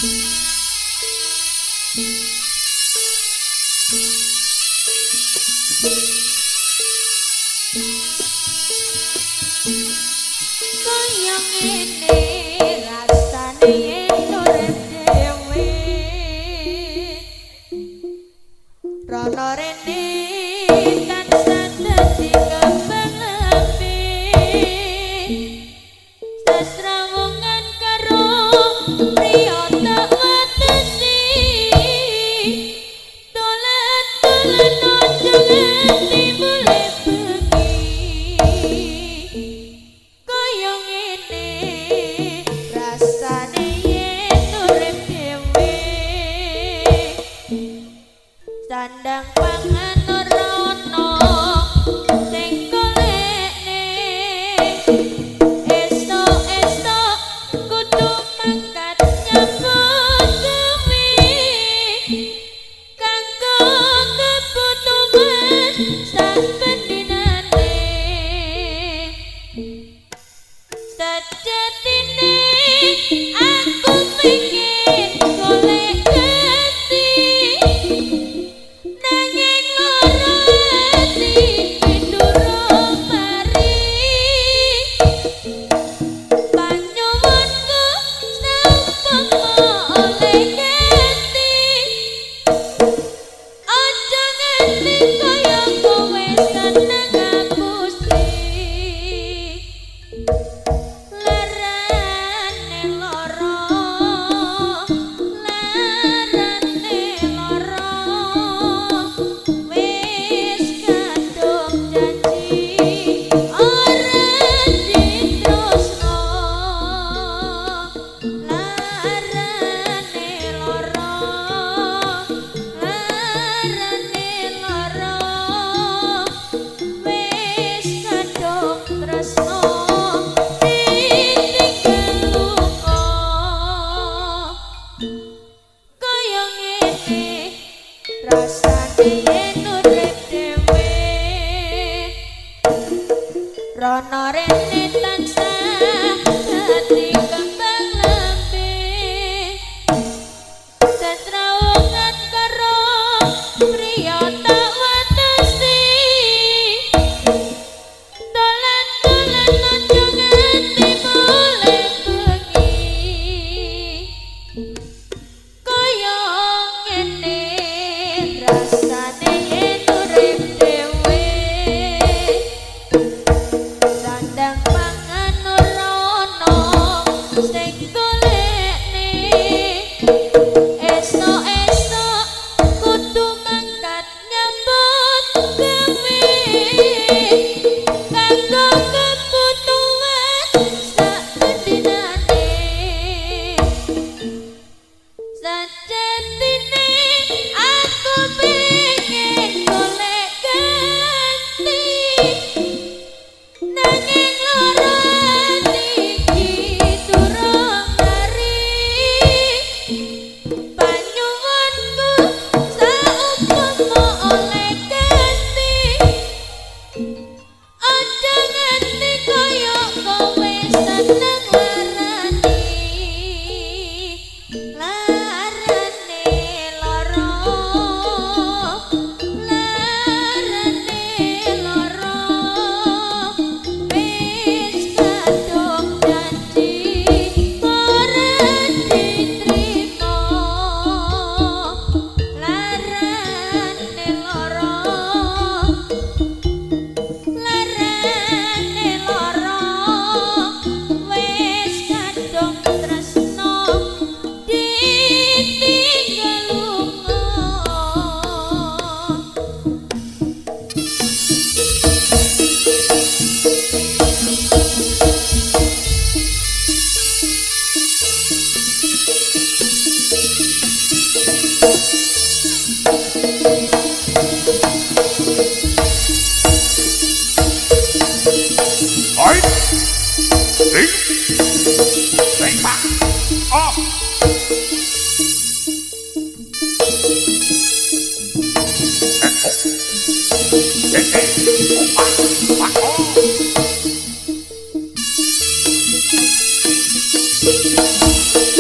Koyong ini rasane yen urip dhewe rono rene tansah dadi kembang api sesrawungan karo priya tak watesi dolan-dolan ojo nganti mulai sandang pangan ora ono sing golekne esuk-esuk kudu mangkat nyambut gawe kanggo kebutuhan saben dinane sejatine aku pengen golek ganti nanging lara ati durung mari panyuwunku sampama oleh ganti aja nganti kaya kowe seneng ngapusi larane lara wis kadung janji ora diterusno larane lara wis kadung tresno ditinggal luka kaya ngene rasane yen urip dhewe rono rene tansah dadi kembang lambe sesrawungan karo priya tak watesi dolan-dolan ojo nganti mulai bengi kaya ngene rasane yen urip dhewe sandang pangan ora ono sing golekne esuk-esuk kudu mangkat nyambut gawe kanggo kebutuhan saben dinane sejatine aku pengen golek ganti nanging lara ati durung mari panyuwunku saumpama oleh ganti aja nganti kaya kowe seneng larani lara wis kadung janji ora diterima larane lara wis kadung tresno ditinggal lunga Oi! Sing! Sing back! Off! Hey, hey! Oh, back! Back off!